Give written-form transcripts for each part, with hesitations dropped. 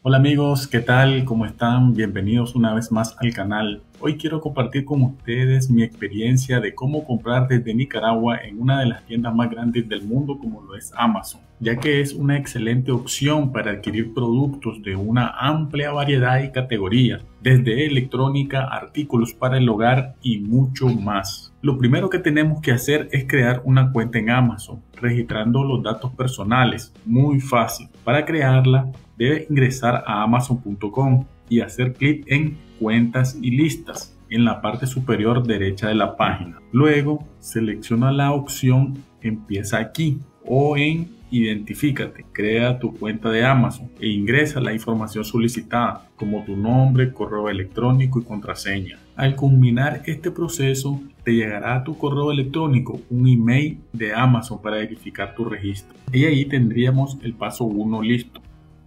Hola amigos, ¿qué tal? ¿Cómo están? Bienvenidos una vez más al canal. Hoy quiero compartir con ustedes mi experiencia de cómo comprar desde Nicaragua en una de las tiendas más grandes del mundo como lo es Amazon, ya que es una excelente opción para adquirir productos de una amplia variedad y categorías, desde electrónica, artículos para el hogar y mucho más. Lo primero que tenemos que hacer es crear una cuenta en Amazon, registrando los datos personales. Muy fácil. Para crearla, debe ingresar a amazon.com y hacer clic en cuentas y listas en la parte superior derecha de la página. Luego selecciona la opción empieza aquí o en identifícate, crea tu cuenta de Amazon e ingresa la información solicitada como tu nombre, correo electrónico y contraseña. Al culminar este proceso te llegará a tu correo electrónico un email de Amazon para verificar tu registro y ahí tendríamos el paso 1 listo.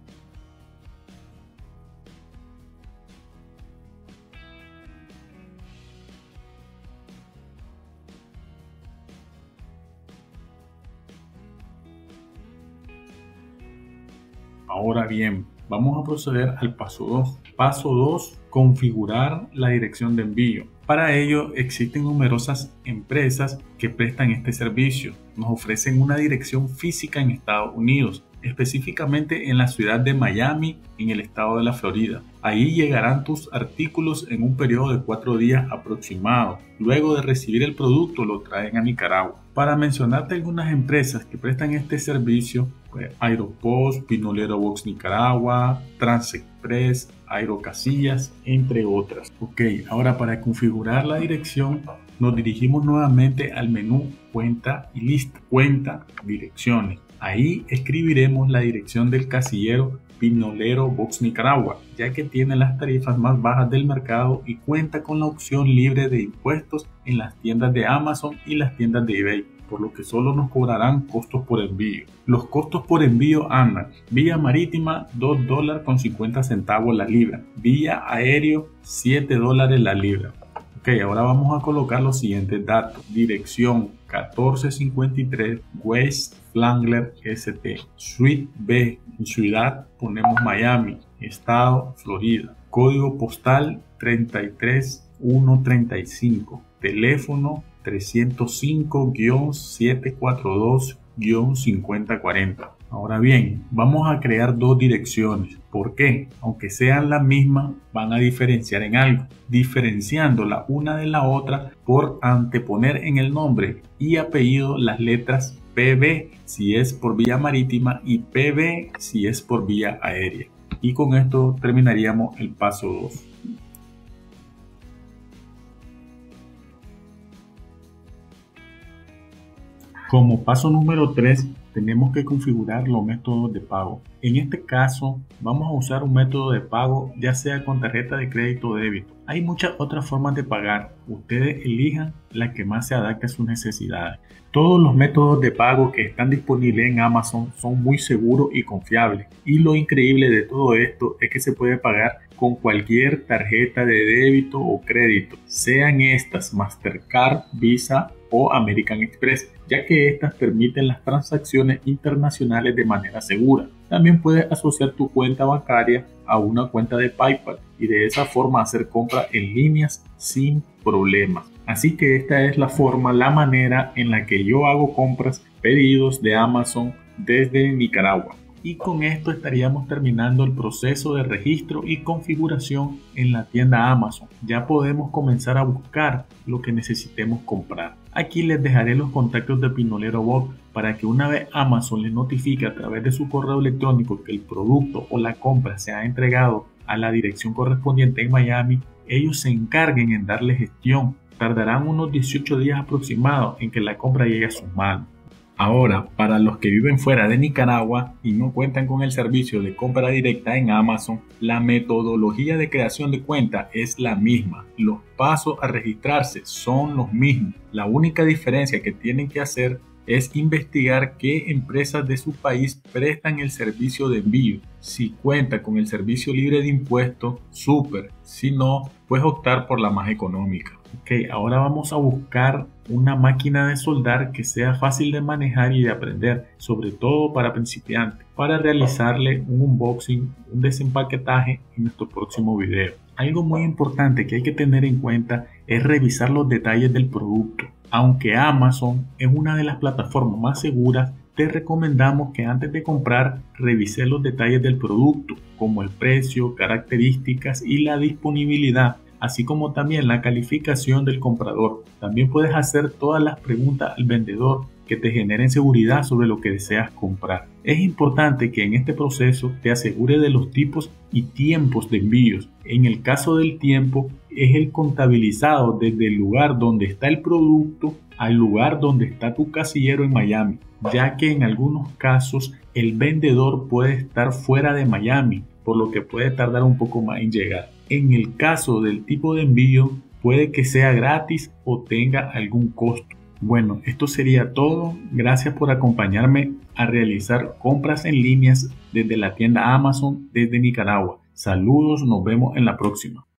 Ahora bien, vamos a proceder al paso 2. Paso 2. Configurar la dirección de envío. Para ello existen numerosas empresas que prestan este servicio. Nos ofrecen una dirección física en Estados Unidos, específicamente en la ciudad de Miami, en el estado de la Florida. Ahí llegarán tus artículos en un periodo de 4 días aproximado. Luego de recibir el producto lo traen a Nicaragua. Para mencionarte algunas empresas que prestan este servicio, Aeropost, Pinolero Box Nicaragua, Transexpress, Aerocasillas, entre otras. Ok, ahora para configurar la dirección nos dirigimos nuevamente al menú Cuenta y Lista. Cuenta, direcciones. Ahí escribiremos la dirección del casillero Pinolero Box Nicaragua, ya que tiene las tarifas más bajas del mercado y cuenta con la opción libre de impuestos en las tiendas de Amazon y las tiendas de eBay, por lo que solo nos cobrarán costos por envío. Los costos por envío andan: vía marítima $2.50 la libra, vía aéreo $7 la libra. Ok, ahora vamos a colocar los siguientes datos. Dirección 1453 West Flagler St. Suite B. Ciudad ponemos Miami. Estado Florida. Código postal 33135. Teléfono 305-742-5040. Ahora bien, vamos a crear dos direcciones. ¿Por qué? Aunque sean la misma, van a diferenciar en algo, diferenciando la una de la otra por anteponer en el nombre y apellido las letras PB si es por vía marítima y PB si es por vía aérea. Y con esto terminaríamos el paso 2. Como paso número 3, tenemos que configurar los métodos de pago. En este caso, vamos a usar un método de pago ya sea con tarjeta de crédito o débito. Hay muchas otras formas de pagar. Ustedes elijan la que más se adapte a sus necesidades. Todos los métodos de pago que están disponibles en Amazon son muy seguros y confiables. Y lo increíble de todo esto es que se puede pagar con cualquier tarjeta de débito o crédito, sean estas Mastercard, Visa o American Express, ya que estas permiten las transacciones internacionales de manera segura. También puedes asociar tu cuenta bancaria a una cuenta de PayPal y de esa forma hacer compras en líneas sin problemas. Así que esta es la manera en la que yo hago compras, pedidos de Amazon desde Nicaragua. Y con esto estaríamos terminando el proceso de registro y configuración en la tienda Amazon. Ya podemos comenzar a buscar lo que necesitemos comprar. Aquí les dejaré los contactos de Pinolero Box para que una vez Amazon les notifique a través de su correo electrónico que el producto o la compra se ha entregado a la dirección correspondiente en Miami, ellos se encarguen en darle gestión. Tardarán unos 18 días aproximados en que la compra llegue a sus manos. Ahora, para los que viven fuera de Nicaragua y no cuentan con el servicio de compra directa en Amazon, la metodología de creación de cuenta es la misma. Los pasos a registrarse son los mismos. La única diferencia que tienen que hacer es investigar qué empresas de su país prestan el servicio de envío. Si cuenta con el servicio libre de impuestos, súper. Si no, pues optar por la más económica. Ok, ahora vamos a buscar una máquina de soldar que sea fácil de manejar y de aprender, sobre todo para principiantes, para realizarle un unboxing, un desempaquetaje en nuestro próximo video. Algo muy importante que hay que tener en cuenta es revisar los detalles del producto. Aunque Amazon es una de las plataformas más seguras, te recomendamos que antes de comprar revises los detalles del producto, como el precio, características y la disponibilidad, así como también la calificación del comprador. También puedes hacer todas las preguntas al vendedor que te generen seguridad sobre lo que deseas comprar. Es importante que en este proceso te asegures de los tipos y tiempos de envíos. En el caso del tiempo, es el contabilizado desde el lugar donde está el producto al lugar donde está tu casillero en Miami, ya que en algunos casos el vendedor puede estar fuera de Miami, por lo que puede tardar un poco más en llegar. En el caso del tipo de envío, puede que sea gratis o tenga algún costo. Bueno, esto sería todo. Gracias por acompañarme a realizar compras en líneas desde la tienda Amazon desde Nicaragua. Saludos, nos vemos en la próxima.